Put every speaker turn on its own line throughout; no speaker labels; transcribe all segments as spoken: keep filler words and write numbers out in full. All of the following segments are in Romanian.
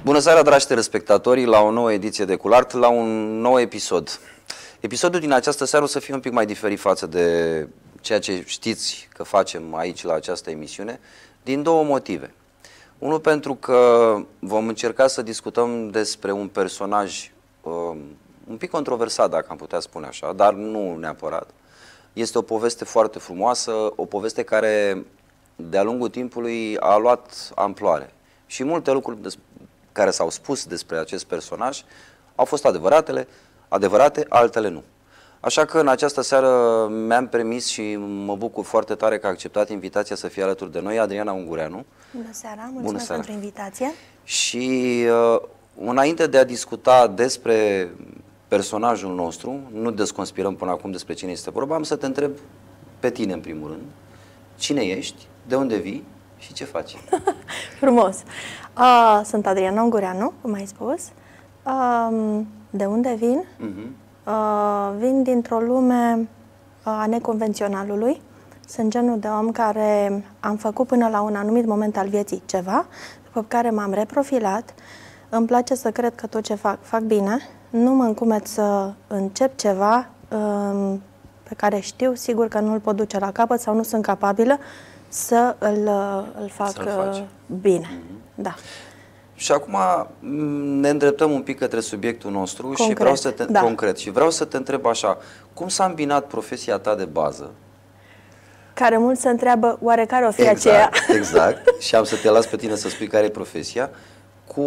Bună seara, dragi telespectatori, la o nouă ediție de Culart, la un nou episod. Episodul din această seară o să fie un pic mai diferit față de ceea ce știți că facem aici la această emisiune, din două motive. Unul pentru că vom încerca să discutăm despre un personaj um, un pic controversat, dacă am putea spune așa, dar nu neapărat. Este o poveste foarte frumoasă, o poveste care de-a lungul timpului a luat amploare. Și multe lucruri care s-au spus despre acest personaj au fost adevăratele, adevărate, altele nu. Așa că în această seară mi-am permis și mă bucur foarte tare că a acceptat invitația să fie alături de noi, Adriana Ungureanu.
Bună seara, mulțumesc
Bună seara.
pentru invitație.
Și uh, înainte de a discuta despre personajul nostru, nu desconspirăm până acum despre cine este vorba, am să te întreb pe tine în primul rând. Cine ești, de unde vii și ce faci?
Frumos. Uh, sunt Adriana Ungureanu, cum ai spus. Uh, de unde vin? Uh-huh. uh, vin dintr-o lume a neconvenționalului. Sunt genul de om care am făcut până la un anumit moment al vieții ceva, după care m-am reprofilat. Îmi place să cred că tot ce fac, fac bine. Nu mă încumet să încep ceva uh, pe care știu sigur că nu îl pot duce la capăt sau nu sunt capabilă să îl, îl fac uh, bine. Mm-hmm. Da.
Și acum ne îndreptăm un pic către subiectul nostru.
Concret,
și vreau să te
da.
concret și vreau să te întreb așa, cum s-a îmbinat profesia ta de bază?
Care mulți se întreabă, oare care o fi
exact,
aceea?
Exact. Și am să te las pe tine să spui care e profesia, cu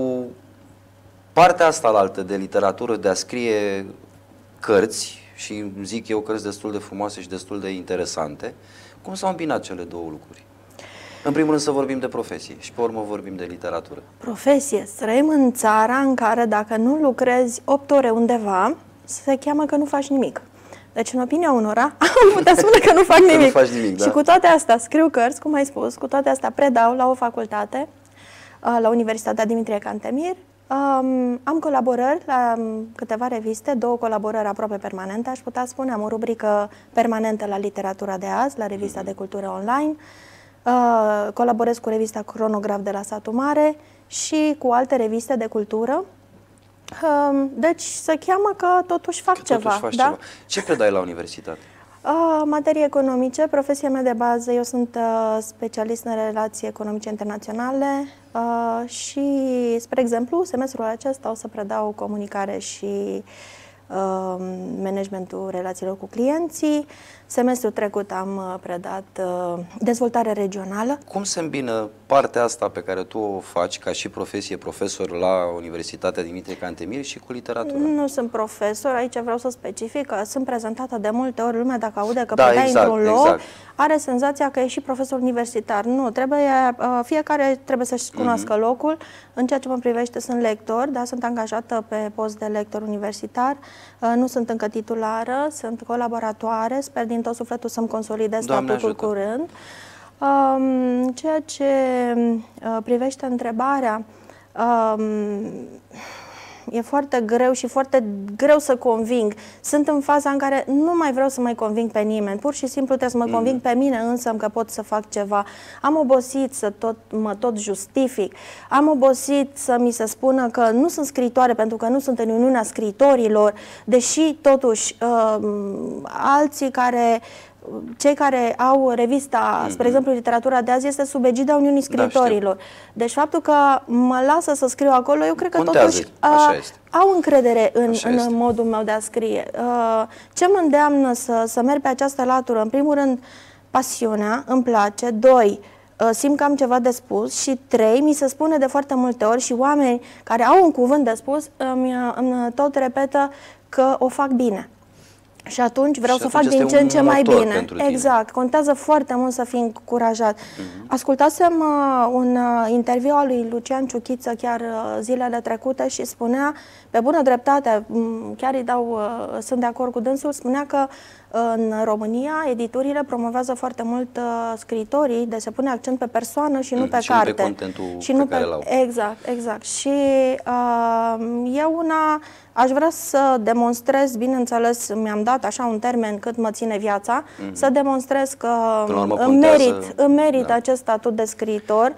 partea asta altă de literatură, de a scrie cărți, și zic eu cărți destul de frumoase și destul de interesante. Cum s-au îmbinat cele două lucruri? În primul rând să vorbim de profesie și pe urmă vorbim de literatură.
Profesie. Trăim în țara în care dacă nu lucrezi opt ore undeva, se cheamă că nu faci nimic. Deci, în opinia unora, am putea spune că nu fac nimic.
nu faci nimic, da.
Și cu toate astea scriu cărți, cum ai spus, cu toate astea predau la o facultate, la Universitatea Dimitrie Cantemir. Um, am colaborări la câteva reviste, două colaborări aproape permanente, aș putea spune. Am o rubrică permanentă la Literatura de azi, la revista de cultură online. Uh, colaborez cu revista Cronograf de la Satu Mare și cu alte reviste de cultură. Uh, deci se cheamă că totuși fac
că
ceva.
Totuși faci
da?
ceva. Ce predai la universitate?
Uh, materii economice, profesia mea de bază, eu sunt uh, specialist în relații economice internaționale uh, și, spre exemplu, semestrul acesta o să predau comunicare și uh, managementul relațiilor cu clienții. Semestrul trecut am predat uh, dezvoltare regională.
Cum se îmbină partea asta pe care tu o faci ca și profesie profesor la Universitatea Dimitrie Cantemir și cu literatura?
Nu sunt profesor, aici vreau să specific că sunt prezentată de multe ori, lumea dacă aude că
da,
predai
exact,
într-un loc, exact. Are senzația că e și profesor universitar. Nu, trebuie, uh, fiecare trebuie să-și cunoască mm-hmm. locul. În ceea ce mă privește sunt lector, dar sunt angajată pe post de lector universitar, uh, nu sunt încă titulară, sunt colaboratoare, sper din tot sufletul să-mi consolidez
Doamne
statutul
ajută.
curând. Um, ceea ce uh, privește întrebarea, um, e foarte greu și foarte greu să conving. Sunt în faza în care nu mai vreau să mai conving pe nimeni. Pur și simplu trebuie să mă conving pe mine însă că pot să fac ceva. Am obosit să tot, mă tot justific. Am obosit să mi se spună că nu sunt scriitoare pentru că nu sunt în Uniunea Scriitorilor, deși totuși uh, alții care... Cei care au revista, spre exemplu, Literatura de azi, este sub egida Uniunii Scriitorilor. Da, deci faptul că mă lasă să scriu acolo, eu cred că
contează.
Totuși uh, au încredere în, în modul meu de a scrie. Uh, ce mă îndeamnă să, să merg pe această latură? În primul rând, pasiunea, îmi place. Doi, uh, simt că am ceva de spus. Și trei, mi se spune de foarte multe ori și oameni care au un cuvânt de spus îmi, îmi tot repetă că o fac bine. Și atunci vreau
și
să
atunci
fac din ce în ce mai bine.
Exact.
Contează foarte mult să fii încurajat. Uh-huh. Ascultasem uh, un uh, interviu al lui Lucian Ciuchiță chiar uh, zilele trecute și spunea, pe bună dreptate, chiar îi dau, uh, sunt de acord cu dânsul, spunea că uh, în România editurile promovează foarte mult uh, scriitorii, de se pune accent pe persoană și nu mm, pe
și
carte.
Nu pe contentul
și
pe
nu
care
pe...
l-au.
Exact, exact. Și uh, eu una... Aș vrea să demonstrez, bineînțeles, mi-am dat așa un termen cât mă ține viața, mm-hmm. să demonstrez că îmi merit, îmi merit da. acest statut de scriitor.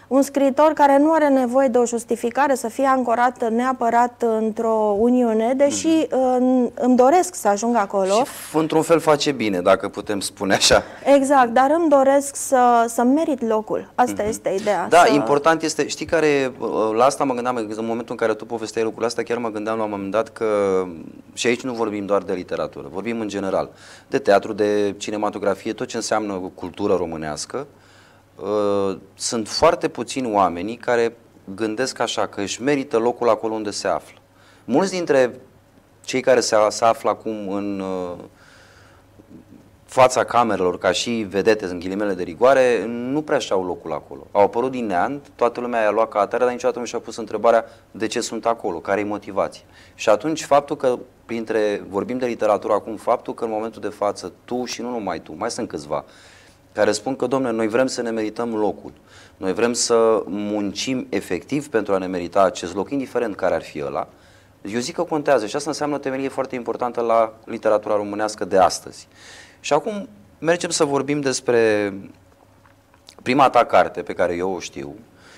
Un scriitor care nu are nevoie de o justificare să fie ancorat neapărat într-o uniune, deși mm. îmi doresc să ajung acolo.
Și într-un fel face bine, dacă putem spune așa.
Exact, dar îmi doresc să, să merit locul. Asta mm-hmm. este ideea.
Da,
să...
important este, știi care, la asta mă gândeam, în momentul în care tu povesteai lucrul ăsta, chiar mă gândeam la un moment dat că, și aici nu vorbim doar de literatură, vorbim în general, de teatru, de cinematografie, tot ce înseamnă cultură românească. Sunt foarte puțini oamenii care gândesc așa, că își merită locul acolo unde se află. Mulți dintre cei care se, se află acum în uh, fața camerelor, ca și vedete, în ghilimele de rigoare, nu prea și-au locul acolo. Au apărut din neant, toată lumea i-a luat ca atare, dar niciodată nu și-a pus întrebarea de ce sunt acolo, care e motivația. Și atunci faptul că, printre, vorbim de literatură acum, faptul că în momentul de față, tu și nu numai tu, mai sunt câțiva, care spun că, domnule, noi vrem să ne merităm locul, noi vrem să muncim efectiv pentru a ne merita acest loc, indiferent care ar fi ăla, eu zic că contează și asta înseamnă o temelie foarte importantă la literatura românească de astăzi. Și acum mergem să vorbim despre prima ta carte pe care eu o știu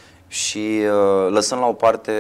și uh, lăsând la o parte,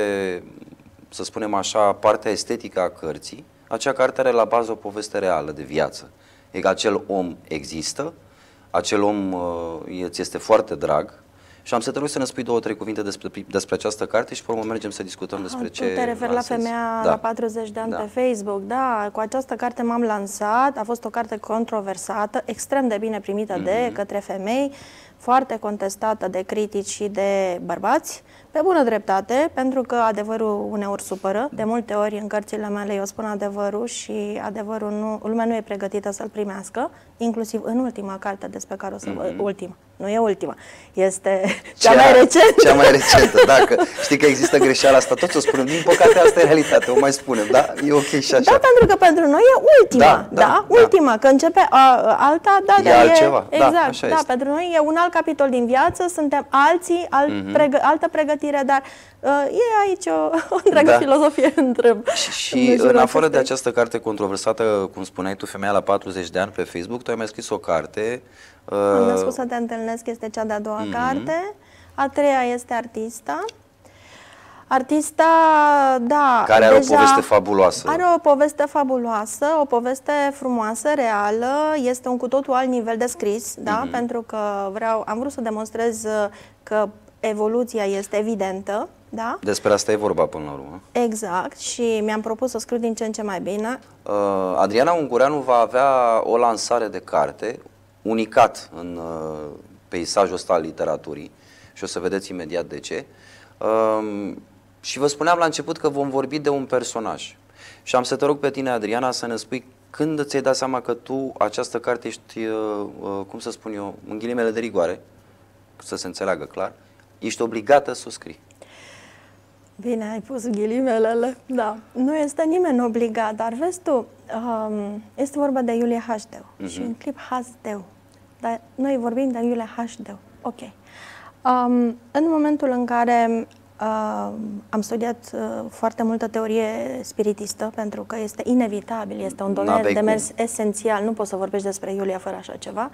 să spunem așa, partea estetică a cărții, acea carte are la bază o poveste reală de viață. E că acel om există, acel om uh, îți este foarte drag și am să te rog să ne spui două, trei cuvinte despre, despre această carte și pe urmă mergem să discutăm despre
tu
ce...
te referi la femeia
da.
la patruzeci de ani da. pe Facebook. Da, cu această carte m-am lansat, a fost o carte controversată, extrem de bine primită mm-hmm. de către femei, foarte contestată de critici și de bărbați, pe bună dreptate, pentru că adevărul uneori supără. De multe ori în cărțile mele eu spun adevărul și adevărul nu, lumea nu e pregătită să-l primească, inclusiv în ultima carte despre care o să vă... Mm-hmm. Ultima, nu e ultima, este cea, cea mai recentă.
Cea mai recentă, da, că știi că există greșeala asta, toți o spunem, din păcate asta e realitatea, o mai spunem, da? E ok și așa.
Da, pentru că pentru noi e ultima, da? da, da ultima, da. Că începe a, alta, da,
e
dar
altceva.
E, exact,
da, așa
da,
este.
Pentru noi e un alt capitol din viață, suntem alții, alt mm-hmm. pregă, altă pregătire, dar uh, e aici o, o întreagă da. filozofie între...
Și, și în afară de această carte controversată, cum spuneai tu, femeia la patruzeci de ani pe Facebook, tu ai mai scris o carte. Uh...
Am născut să te întâlnesc, este cea de-a doua mm-hmm. carte. A treia este Artista. Artista, da...
Care are deja o poveste fabuloasă.
Are o poveste fabuloasă, o poveste frumoasă, reală, este un cu totul alt nivel de scris, da? Mm-hmm. Pentru că vreau, am vrut să demonstrez că evoluția este evidentă, da?
Despre asta e vorba până la urmă.
Exact, și mi-am propus să scriu din ce în ce mai bine.
Uh, Adriana Ungureanu va avea o lansare de carte, unicat în uh, peisajul ăsta al literaturii și o să vedeți imediat de ce. Uh, și vă spuneam la început că vom vorbi de un personaj. Și am să te rog pe tine, Adriana, să ne spui când ți-ai dat seama că tu, această carte, ești, uh, uh, cum să spun eu, în ghilimele de rigoare, să se înțeleagă clar, ești obligată să o scrii.
Bine, ai pus ghilimelele, da. Nu este nimeni obligat, dar vezi tu, um, este vorba de Iulia Hașdeu uh-huh. și un clip Hașdeu. Dar noi vorbim de Iulia Hașdeu. Ok. Um, în momentul în care uh, am studiat uh, foarte multă teorie spiritistă, pentru că este inevitabil, este un domeniu de mers esențial, nu poți să vorbești despre Iulia fără așa ceva.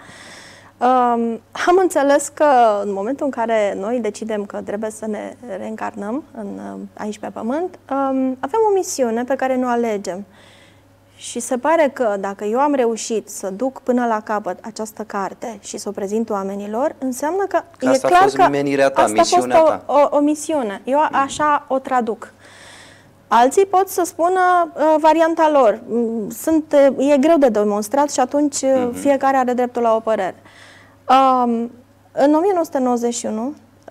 Um, am înțeles că în momentul în care noi decidem că trebuie să ne reîncarnăm în, aici pe pământ, um, avem o misiune pe care nu alegem. Și se pare că dacă eu am reușit să duc până la capăt această carte și să o prezint oamenilor, înseamnă că, că e clar că
ta,
asta a fost o, o, o misiune. Eu așa o traduc. Alții pot să spună uh, varianta lor. Sunt, e greu de demonstrat și atunci uh-huh. fiecare are dreptul la o părere. Um, în o mie nouă sute nouăzeci și unu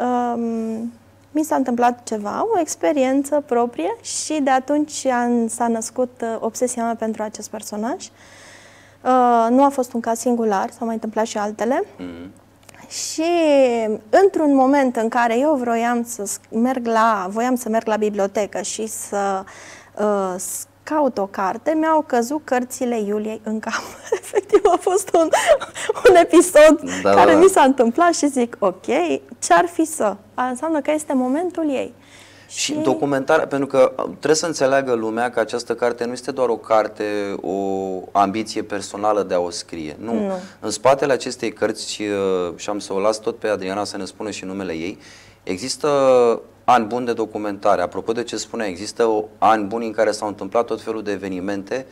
um, mi s-a întâmplat ceva, o experiență proprie și de atunci s-a născut uh, obsesia mea pentru acest personaj. Uh, nu a fost un caz singular, s-au mai întâmplat și altele. Mm. Și într-un moment în care eu vroiam să merg la, voiam să merg la bibliotecă și să uh, caut o carte, mi-au căzut cărțile Iuliei în cap. Efectiv a fost un, un episod da, care da, da. mi s-a întâmplat și zic, ok, ce-ar fi să? Înseamnă că este momentul ei.
Și, și documentarea, pentru că trebuie să înțeleagă lumea că această carte nu este doar o carte, o ambiție personală de a o scrie. Nu. nu. În spatele acestei cărți, și am să o las tot pe Adriana să ne spună și numele ei, Există ani buni de documentare. Apropo de ce spunea, există ani buni în care s-au întâmplat tot felul de evenimente,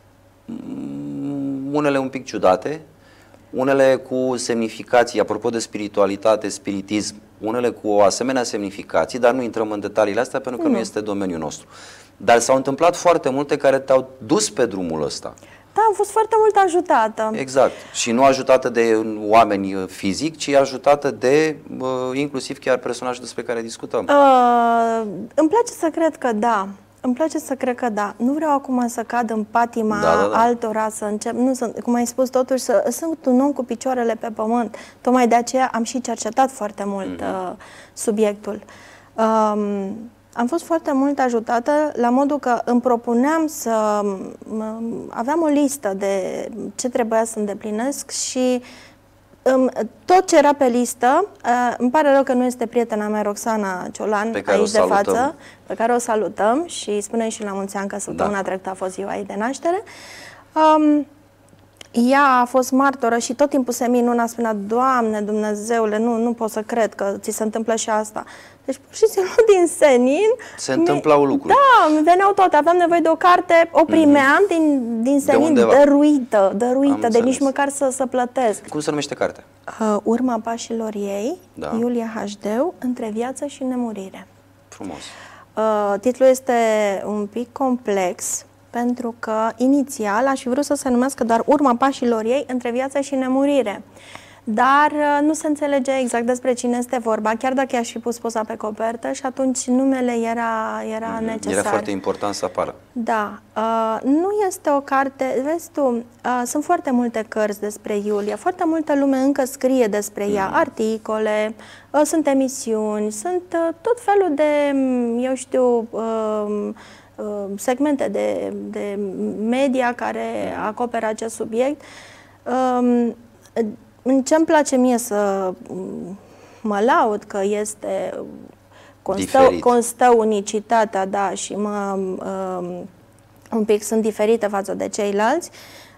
unele un pic ciudate, unele cu semnificații, apropo de spiritualitate, spiritism, unele cu o asemenea semnificații, dar nu intrăm în detaliile astea pentru că nu, nu este domeniul nostru. Dar s-au întâmplat foarte multe care te-au dus pe drumul ăsta.
Da, am fost foarte mult ajutată.
Exact. Și nu ajutată de oameni fizic, ci ajutată de uh, inclusiv chiar personajul despre care discutăm.
Uh, îmi place să cred că da. Îmi place să cred că da. Nu vreau acum să cad în patima
da, da, da.
altora, să încep. Nu sunt, cum ai spus, totuși, să, sunt un om cu picioarele pe pământ. Tocmai de aceea am și cercetat foarte mult mm-hmm. uh, subiectul. Um, Am fost foarte mult ajutată la modul că îmi propuneam să aveam o listă de ce trebuia să îndeplinesc și tot ce era pe listă, îmi pare rău că nu este prietena mea, Roxana Ciolan, aici de față, pe care o salutăm și spune și la mulți ani că săptămâna da. trecută a fost ziua ei de naștere. Um, Ea a fost martoră și tot timpul se minuna, spunea, Doamne, Dumnezeule, nu, nu pot să cred că ți se întâmplă și asta. Deci, pur și simplu, din senin...
Se întâmplau lucruri.
Da, îmi veneau toate. Aveam nevoie de o carte, o primeam mm-hmm. din, din senin, de dăruită, dăruită, de nici măcar să, să plătesc.
Cum se numește cartea?
Uh, Urma pașilor ei, da. Iulia Hașdeu, Între viață și nemurire.
Frumos.
Uh, titlul este un pic complex, pentru că inițial aș fi vrut să se numească doar Urma pașilor ei, Între viață și nemurire. Dar uh, nu se înțelege exact despre cine este vorba, chiar dacă i-aș fi pus poza pe copertă și atunci numele era, era mm-hmm. necesar.
Era foarte important să apară.
Da. Uh, nu este o carte, vezi tu, uh, sunt foarte multe cărți despre Iulia, foarte multă lume încă scrie despre mm-hmm. ea, articole, uh, sunt emisiuni, sunt uh, tot felul de, eu știu, uh, segmente de, de media care acoperă acest subiect. Ce-mi place mie să mă laud că este constă, constă unicitatea, da, și mă un pic sunt diferite față de ceilalți,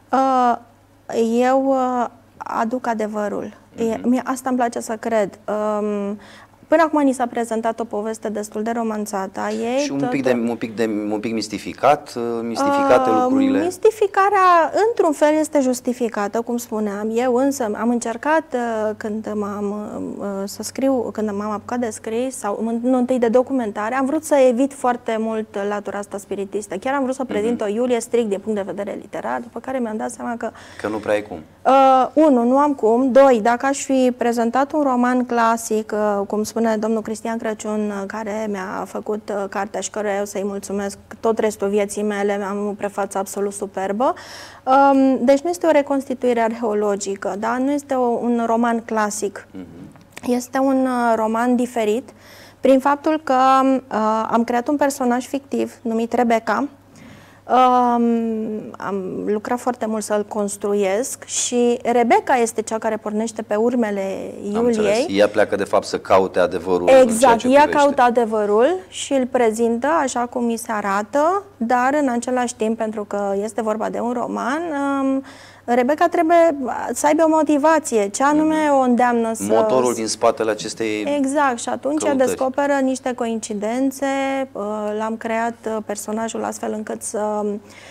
eu aduc adevărul. Mm-hmm. Mie asta îmi place să cred. Până acum ni s-a prezentat o poveste destul de romanțată a ei.
Și un pic, de, un pic, de, un pic mistificat, mistificate uh, lucrurile.
Mistificarea, într-un fel, este justificată, cum spuneam. Eu însă am încercat, uh, când m-am uh, să scriu, când m-am apucat de scris, sau nu întâi de documentare, am vrut să evit foarte mult latura asta spiritistă. Chiar am vrut să prezint mm-hmm. o Iulie strict din punct de vedere literar, după care mi-am dat seama că...
Că nu prea ai cum.
Uh, unu, nu am cum. Doi, dacă aș fi prezentat un roman clasic, uh, cum spune domnul Cristian Crăciun, care mi-a făcut uh, cartea și căruia eu să-i mulțumesc tot restul vieții mele, am o prefață absolut superbă. Um, deci nu este o reconstituire arheologică, da? Nu este o, un roman clasic. Mm-hmm. Este un uh, roman diferit prin faptul că uh, am creat un personaj fictiv numit Rebecca. Um, am lucrat foarte mult să-l construiesc și Rebecca este cea care pornește pe urmele Iuliei.
Ea pleacă de fapt să caute adevărul.
Exact, ea caută adevărul și îl prezintă așa cum îi se arată, dar în același timp, pentru că este vorba de un roman, um, Rebecca trebuie să aibă o motivație. Ce anume mm-hmm. o îndeamnă să...
Motorul din spatele acestei
Exact, și atunci ea descoperă niște coincidențe. L-am creat personajul astfel încât să,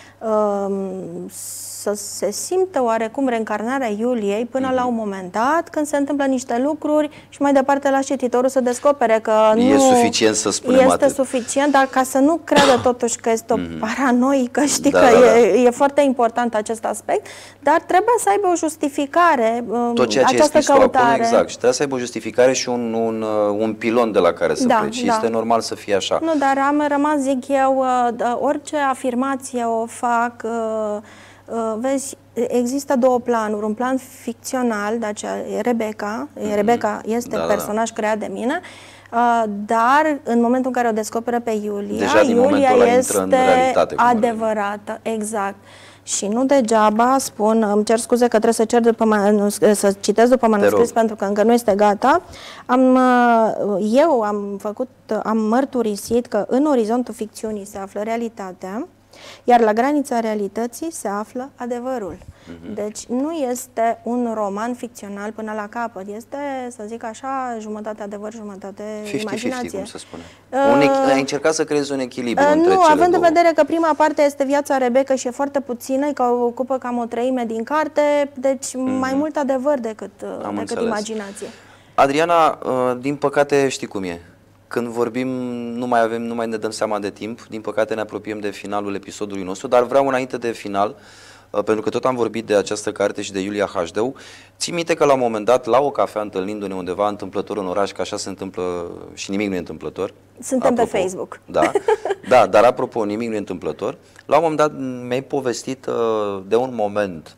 să se simtă oarecum reîncarnarea Iuliei până mm-hmm. la un moment dat, când se întâmplă niște lucruri și mai departe la cititorul să descopere că nu
e suficient să spunem
este
atât.
suficient, dar ca să nu creadă totuși că este o mm-hmm. paranoică, știi
da,
că
da, da.
E, e foarte important acest aspect, dar trebuie să aibă o justificare.
Tot ceea ce
această
e scris
căutare.
Acum, exact. Și trebuie să aibă o justificare și un, un, un pilon de la care să
da,
pleci.
Da.
Este normal să fie așa.
Nu, dar am rămas, zic eu, orice afirmație o fac, vezi, există două planuri. Un plan ficțional, de aceea Rebecca, mm-hmm. Rebecca este da, personaj da. creat de mine, dar în momentul în care o descoperă pe Iulia,
Deja
Iulia este adevărată.
Adică.
Exact. Și nu degeaba spun, îmi cer scuze că trebuie să, cer după manuscris, să citesc după manuscris pentru că încă nu este gata. Am, eu am făcut, am mărturisit că în orizontul ficțiunii se află realitatea Iar la granița realității se află adevărul. Uh-huh. Deci nu este un roman ficțional până la capăt, este, să zic așa, jumătate adevăr, jumătate imaginație.
cincizeci cincizeci, cum se spune. Uh, Ai încercat să creezi un echilibru uh, între
Nu,
cele
având
două.
în vedere că prima parte este viața Rebecca și e foarte puțină, că ocupă cam o treime din carte, deci uh-huh. mai mult adevăr decât, decât imaginație.
Adriana, din păcate știi cum e. Când vorbim, nu mai avem, nu mai ne dăm seama de timp. Din păcate ne apropiem de finalul episodului nostru, dar vreau înainte de final, pentru că tot am vorbit de această carte și de Iulia Hașdeu, ții minte că la un moment dat, la o cafea, întâlnindu-ne undeva întâmplător în oraș, că așa se întâmplă și nimic nu e întâmplător.
Suntem
apropo,
pe Facebook.
Da, da, dar apropo, nimic nu e întâmplător. La un moment dat mi-ai povestit uh, de un moment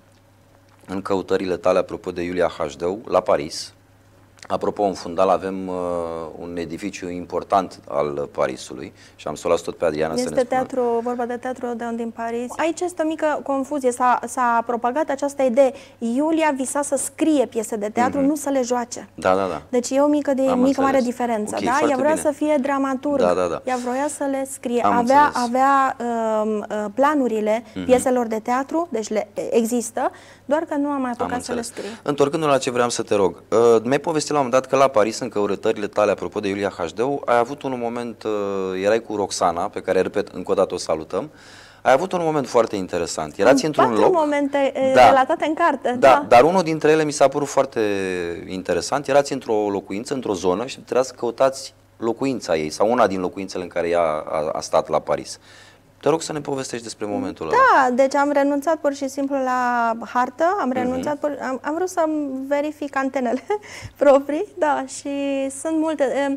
în căutările tale, apropo de Iulia Hașdeu, la Paris. Apropo, în fundal avem uh, un edificiu important al Parisului și am să o las tot pe Adriana
este
să ne spună.
Teatru, vorba de teatru de din Paris. Aici este o mică confuzie, s-a propagat această idee. Iulia visa să scrie piese de teatru, mm-hmm. nu să le joace.
Da, da, da.
Deci e o mică, de, mică mare diferență.
Okay,
da? Ea vrea
bine.
să fie dramaturg,
da, da, da.
ea vroia să le scrie.
Am
avea avea uh, uh, planurile mm-hmm. pieselor de teatru, deci le există, doar că nu a mai apucat să le scrie.
Întorcându-ne la ce vreau să te rog, uh, mi-ai povestit la un moment dat că la Paris, în căutările tale, apropo de Iulia Hașdeu, ai avut un moment, uh, erai cu Roxana, pe care, repet, încă o dată o salutăm, ai avut un moment foarte interesant. Erați într-un loc...
patru momente da, relatate în carte.
Da,
da,
dar unul dintre ele mi s-a părut foarte interesant. Erați într-o locuință, într-o zonă și trebuia să căutați locuința ei sau una din locuințele în care ea a, a stat la Paris. Te rog să ne povestești despre momentul ăla.
Da, deci am renunțat pur și simplu la hartă, am renunțat, uh-huh. am, am vrut să verific antenele proprii, da, și sunt multe...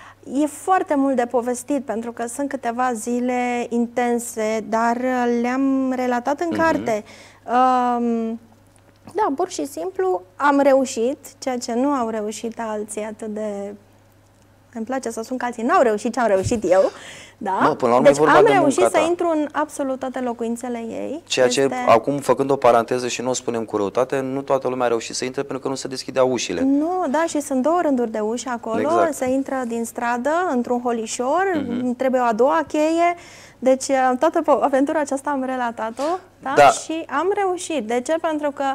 E foarte mult de povestit, pentru că sunt câteva zile intense, dar le-am relatat în uh-huh. carte. Um, da, pur și simplu am reușit, ceea ce nu au reușit alții atât de... Îmi place să spun că alții n-au reușit ce am reușit eu. Da?
Mă, până la urmă
deci
vorba
am
de
reușit să
ta.
intru în absolut toate locuințele ei.
Ceea
este...
ce, acum, făcând o paranteză și nu o spunem cu răutate, nu toată lumea a reușit să intre pentru că nu se deschideau ușile.
Nu, da, și sunt două rânduri de uși acolo.
Exact.
Se intră din stradă, într-un holișor,
uh-huh.
trebuie o a doua cheie. Deci toată aventura aceasta am relatat-o, da?
Da.
Și am reușit. De ce? Pentru că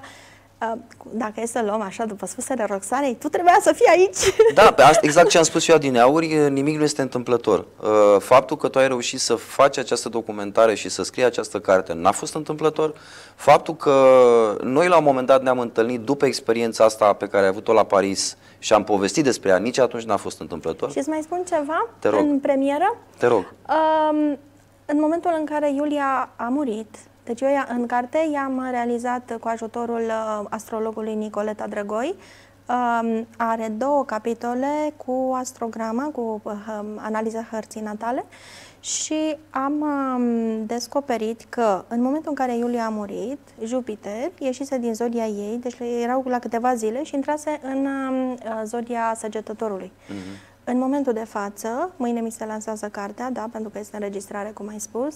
dacă e să luăm așa după spusele Roxanei, tu trebuia să fii aici.
Da, pe asta, exact ce am spus eu adineauri, nimic nu este întâmplător. Faptul că tu ai reușit să faci această documentare și să scrii această carte n-a fost întâmplător. Faptul că noi la un moment dat ne-am întâlnit după experiența asta pe care ai avut-o la Paris și am povestit despre ea, nici atunci n-a fost întâmplător.
Și îți mai spun ceva?
Te rog.
În premieră?
Te rog.
Um, în momentul în care Iulia a murit, deci eu în carte i-am realizat cu ajutorul uh, astrologului Nicoleta Drăgoi. Uh, are două capitole cu astrograma, cu uh, analiza hărții natale și am uh, descoperit că în momentul în care Iulia a murit, Jupiter ieșise din zodia ei, deci erau la câteva zile și intrase în uh, zodia Săgetătorului. Uh-huh. În momentul de față, mâine mi se lansează cartea, da, pentru că este înregistrare, cum ai spus,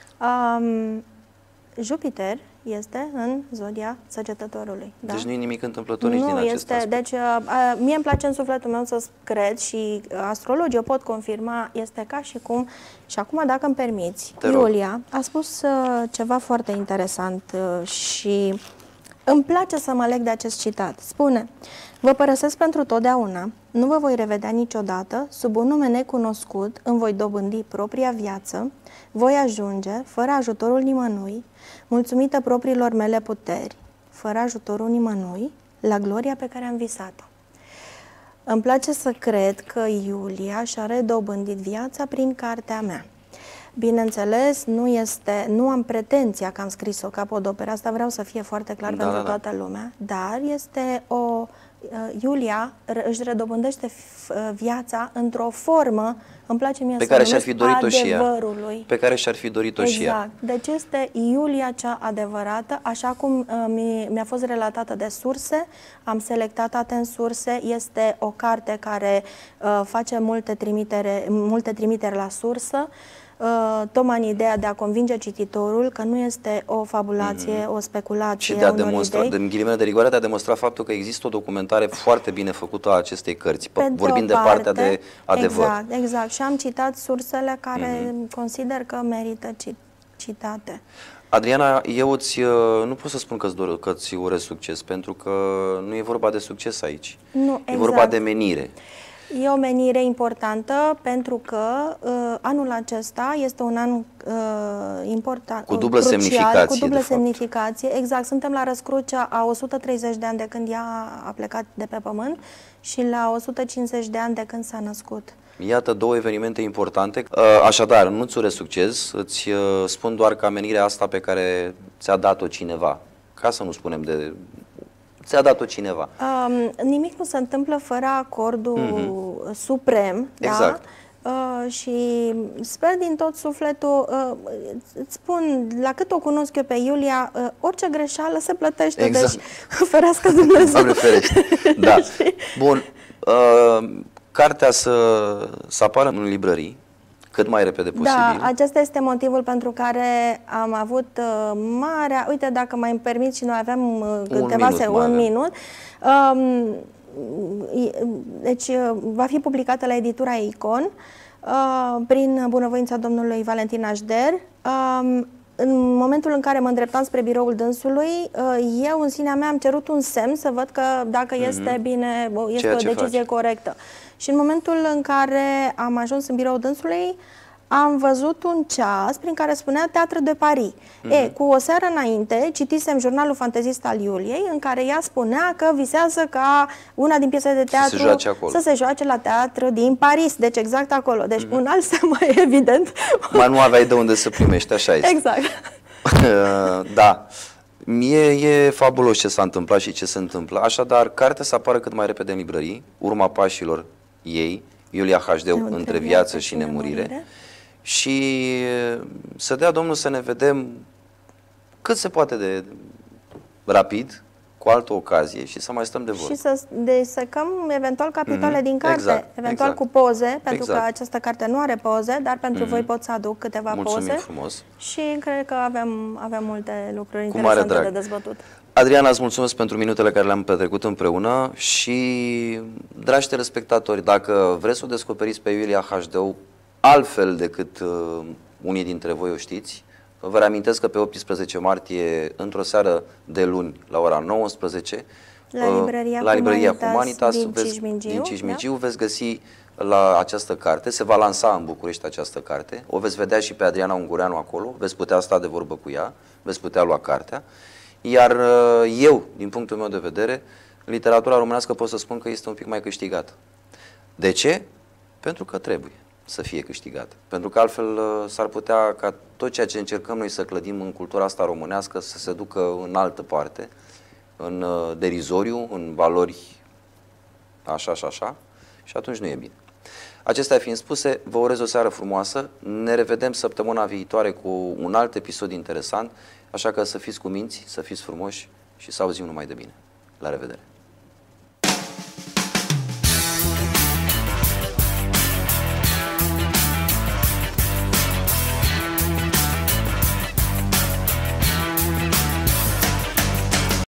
um, Jupiter este în zodia Săgetătorului. Da?
Deci nu e nimic întâmplător nici
nu
din acest
este,
aspect.
Deci, uh, mie îmi place în sufletul meu să cred și astrologii o pot confirma, este ca și cum, și acum dacă îmi permiți,
Te rog.
Iulia a spus uh, ceva foarte interesant uh, și îmi place să mă leg de acest citat. Spune: vă părăsesc pentru totdeauna, nu vă voi revedea niciodată, sub un nume necunoscut îmi voi dobândi propria viață, voi ajunge, fără ajutorul nimănui, mulțumită propriilor mele puteri, fără ajutorul nimănui, la gloria pe care am visat-o. Îmi place să cred că Iulia și-a redobândit viața prin cartea mea. Bineînțeles, nu, este, nu am pretenția că am scris-o capodoperă, asta vreau să fie foarte clar
da,
pentru
da, da.
toată lumea, dar este o... Iulia își redobândește viața într-o formă, îmi place mie
pe
să
care și-ar fi dorit-o și ea.
adevărului.
Pe care și-ar fi dorit-o
exact.
și ea.
Deci este Iulia cea adevărată, așa cum uh, mi-a fost relatată de surse, am selectat atent surse, este o carte care uh, face multe trimitere, multe trimitere la sursă, Uh, tocmai în ideea de a convinge cititorul că nu este o fabulație, mm-hmm. o speculație.
Și de a demonstra, din ghilimele de rigoare, de a demonstra faptul că există o documentare foarte bine făcută a acestei cărți,
Pe
vorbind de,
de
partea de adevăr.
Exact, exact. Și am citat sursele care mm-hmm. consider că merită cit citate.
Adriana, eu îți, nu pot să spun că îți, dor, că îți urez succes, pentru că nu e vorba de succes aici.
Nu,
e
exact.
vorba de menire.
E o menire importantă pentru că uh, anul acesta este un an uh, important,
cu dublă
crucial,
semnificație,
cu dublă
de
semnificație. Fapt. Exact, suntem la răscrucea a o sută treizeci de ani de când ea a plecat de pe pământ și la o sută cincizeci de ani de când s-a născut.
Iată două evenimente importante. Așadar, nu-ți urez succes, îți spun doar că amenirea asta pe care ți-a dat-o cineva, ca să nu spunem de... ți-a dat-o cineva.
Um, nimic nu se întâmplă fără acordul mm-hmm. suprem,
exact.
Da? Uh, și sper din tot sufletul, uh, îți spun, la cât o cunosc eu pe Iulia, uh, orice greșeală se plătește,
exact.
Deci ferească Dumnezeu.
Doamne ferește. Da. Bun. Uh, cartea să, să apară în librării cât mai repede posibil.
Da, acesta este motivul pentru care am avut uh, marea... Uite, dacă mai îmi permit și noi aveam uh, câteva
minut,
se, un minut. Um, deci uh, va fi publicată la editura Icon uh, prin bunăvoința domnului Valentin Așder. Um, în momentul în care mă îndreptam spre biroul dânsului, uh, eu în sinea mea am cerut un semn să văd că dacă mm-hmm. este bine, este Ceea o decizie faci. corectă. Și în momentul în care am ajuns în biroul dânsului, am văzut un ceas prin care spunea Teatru de Paris. Mm-hmm. E, cu o seară înainte, citisem jurnalul fantezist al Iuliei, în care ea spunea că visează ca una din piesele de teatru
să se joace, acolo.
Să se joace la teatru din Paris, deci exact acolo. Deci mm-hmm. un alt semn mai evident.
Mai nu aveai de unde să primești, așa este.
Exact.
Da. Mie e fabulos ce s-a întâmplat și ce se întâmplă. Așadar, cartea să apară cât mai repede în librării, urma pașilor ei, Iulia Hașdeu, între, între viață și nemurire. nemurire. Și să dea Domnul să ne vedem cât se poate de rapid, cu altă ocazie și să mai stăm de vorbă.
Și să desecăm eventual capitole mm-hmm. din carte,
exact,
eventual
exact.
cu poze, pentru
exact.
că această carte nu are poze, dar pentru mm-hmm. voi pot să aduc câteva
Mulțumim
poze.
frumos.
Și cred că avem, avem multe lucruri cu interesante de dezbătut.
Adriana, îți mulțumesc pentru minutele care le-am petrecut împreună și, dragi telespectatori, dacă vreți să o descoperiți pe Iulia Hașdeu altfel decât uh, unii dintre voi o știți, vă reamintesc că pe optsprezece martie, într-o seară de luni, la ora nouăsprezece,
la librăria,
la librăria
Humanitas,
Humanitas
din
veți,
Cismigiu,
din Cismigiu
da?
veți găsi la această carte, se va lansa în București această carte, o veți vedea și pe Adriana Ungureanu acolo, veți putea sta de vorbă cu ea, veți putea lua cartea, iar eu, din punctul meu de vedere, literatura românească pot să spun că este un pic mai câștigată. De ce? Pentru că trebuie să fie câștigată. Pentru că altfel s-ar putea ca tot ceea ce încercăm noi să clădim în cultura asta românească să se ducă în altă parte, în derizoriu, în valori așa și așa, și atunci nu e bine. Acestea fiind spuse, vă urez o seară frumoasă, ne revedem săptămâna viitoare cu un alt episod interesant, așa că să fiți cu minți, să fiți frumoși și să auzim numai de bine. La revedere!